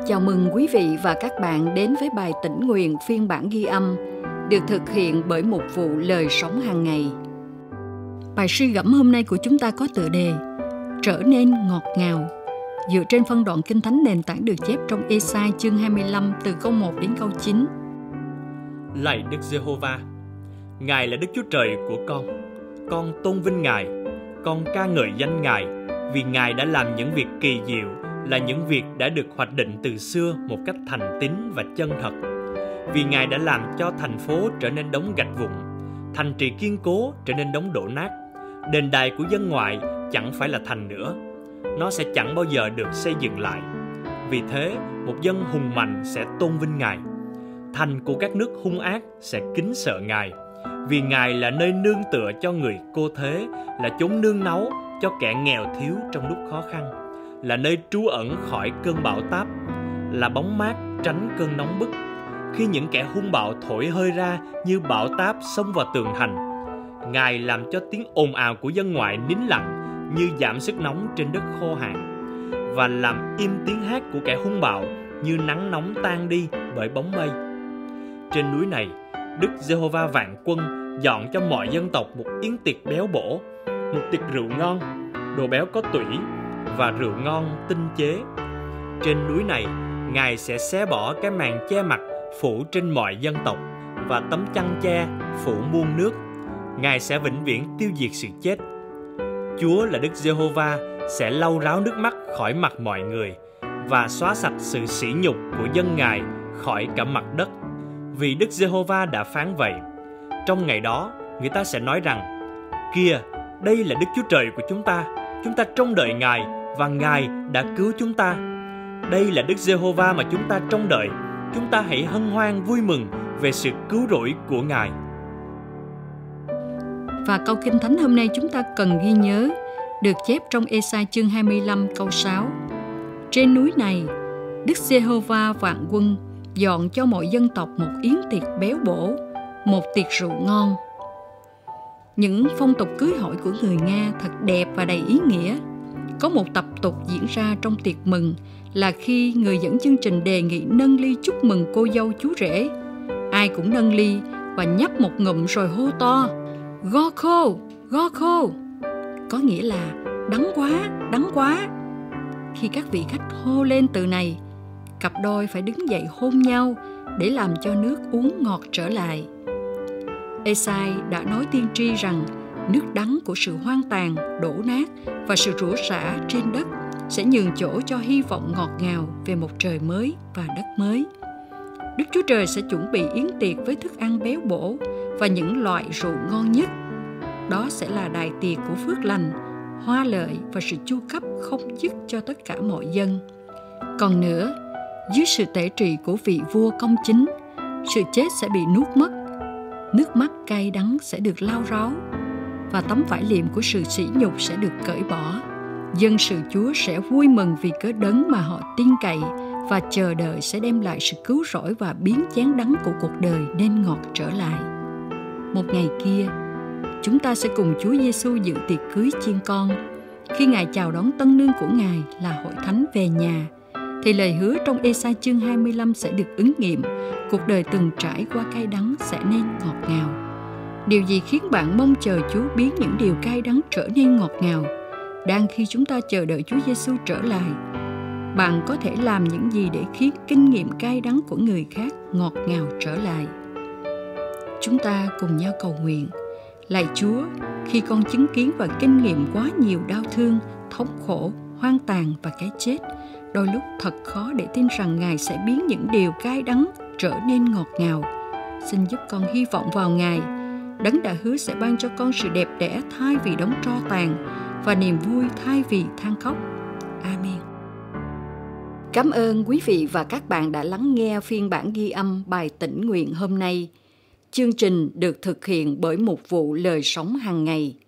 Chào mừng quý vị và các bạn đến với bài tĩnh nguyện phiên bản ghi âm được thực hiện bởi Mục vụ Lời Sống Hàng Ngày. Bài suy gẫm hôm nay của chúng ta có tựa đề Trở nên ngọt ngào, dựa trên phân đoạn Kinh Thánh nền tảng được chép trong Ê-sai chương 25 từ câu 1 đến câu 9. Lạy Đức Giê-hô-va, Ngài là Đức Chúa Trời của con tôn vinh Ngài, con ca ngợi danh Ngài, vì Ngài đã làm những việc kỳ diệu, là những việc đã được hoạch định từ xưa một cách thành tín và chân thật. Vì Ngài đã làm cho thành phố trở nên đống gạch vụn, thành trì kiên cố trở nên đống đổ nát. Đền đài của dân ngoại chẳng phải là thành nữa, nó sẽ chẳng bao giờ được xây dựng lại. Vì thế, một dân hùng mạnh sẽ tôn vinh Ngài. Thành của các nước hung ác sẽ kính sợ Ngài, vì Ngài là nơi nương tựa cho người cô thế, là chốn nương náu cho kẻ nghèo thiếu trong lúc khó khăn, là nơi trú ẩn khỏi cơn bão táp, là bóng mát tránh cơn nóng bức. Khi những kẻ hung bạo thổi hơi ra như bão táp xông vào tường thành, Ngài làm cho tiếng ồn ào của dân ngoại nín lặng như giảm sức nóng trên đất khô hạn, và làm im tiếng hát của kẻ hung bạo như nắng nóng tan đi bởi bóng mây. Trên núi này, Đức Giê-hô-va vạn quân dọn cho mọi dân tộc một yến tiệc béo bổ, một tiệc rượu ngon, đồ béo có tủy và rượu ngon tinh chế. Trên núi này, Ngài sẽ xé bỏ cái màn che mặt phủ trên mọi dân tộc và tấm chăn che phủ muôn nước. Ngài sẽ vĩnh viễn tiêu diệt sự chết. Chúa là Đức Giê-hô-va sẽ lau ráo nước mắt khỏi mặt mọi người và xóa sạch sự sỉ nhục của dân Ngài khỏi cả mặt đất. Vì Đức Giê-hô-va đã phán vậy. Trong ngày đó, người ta sẽ nói rằng: Kìa, đây là Đức Chúa Trời của chúng ta trông đợi Ngài và Ngài đã cứu chúng ta. Đây là Đức Giê-hô-va mà chúng ta trông đợi, chúng ta hãy hân hoan vui mừng về sự cứu rỗi của Ngài. Và câu Kinh Thánh hôm nay chúng ta cần ghi nhớ được chép trong Ê-sai chương 25 câu 6. Trên núi này, Đức Giê-hô-va vạn quân dọn cho mọi dân tộc một yến tiệc béo bổ, một tiệc rượu ngon. Những phong tục cưới hỏi của người Nga thật đẹp và đầy ý nghĩa. Có một tập tục diễn ra trong tiệc mừng là khi người dẫn chương trình đề nghị nâng ly chúc mừng cô dâu chú rể. Ai cũng nâng ly và nhấp một ngụm rồi hô to: Go khô, go khô. Có nghĩa là đắng quá, đắng quá. Khi các vị khách hô lên từ này, cặp đôi phải đứng dậy hôn nhau để làm cho nước uống ngọt trở lại. Ê-sai đã nói tiên tri rằng nước đắng của sự hoang tàn, đổ nát và sự rủa rả trên đất sẽ nhường chỗ cho hy vọng ngọt ngào về một trời mới và đất mới. Đức Chúa Trời sẽ chuẩn bị yến tiệc với thức ăn béo bổ và những loại rượu ngon nhất. Đó sẽ là đại tiệc của phước lành, hoa lợi và sự chu cấp không dứt cho tất cả mọi dân. Còn nữa, dưới sự tể trị của vị vua công chính, sự chết sẽ bị nuốt mất, nước mắt cay đắng sẽ được lau ráo, và tấm vải liệm của sự sỉ nhục sẽ được cởi bỏ. Dân sự Chúa sẽ vui mừng vì cớ đấng mà họ tin cậy và chờ đợi sẽ đem lại sự cứu rỗi và biến chén đắng của cuộc đời nên ngọt trở lại. Một ngày kia, chúng ta sẽ cùng Chúa Giêsu dự tiệc cưới chiên con. Khi Ngài chào đón tân nương của Ngài là hội thánh về nhà, thì lời hứa trong Ê-sai chương 25 sẽ được ứng nghiệm. Cuộc đời từng trải qua cay đắng sẽ nên ngọt ngào. Điều gì khiến bạn mong chờ Chúa biến những điều cay đắng trở nên ngọt ngào? Đang khi chúng ta chờ đợi Chúa Giêsu trở lại, bạn có thể làm những gì để khiến kinh nghiệm cay đắng của người khác ngọt ngào trở lại? Chúng ta cùng nhau cầu nguyện. Lạy Chúa, khi con chứng kiến và kinh nghiệm quá nhiều đau thương, thống khổ, hoang tàn và cái chết, đôi lúc thật khó để tin rằng Ngài sẽ biến những điều cay đắng trở nên ngọt ngào. Xin giúp con hy vọng vào Ngài. Đấng đã hứa sẽ ban cho con sự đẹp đẽ thay vì đống tro tàn và niềm vui thay vì than khóc. Amen. Cảm ơn quý vị và các bạn đã lắng nghe phiên bản ghi âm bài tĩnh nguyện hôm nay. Chương trình được thực hiện bởi Mục vụ Lời Sống Hàng Ngày.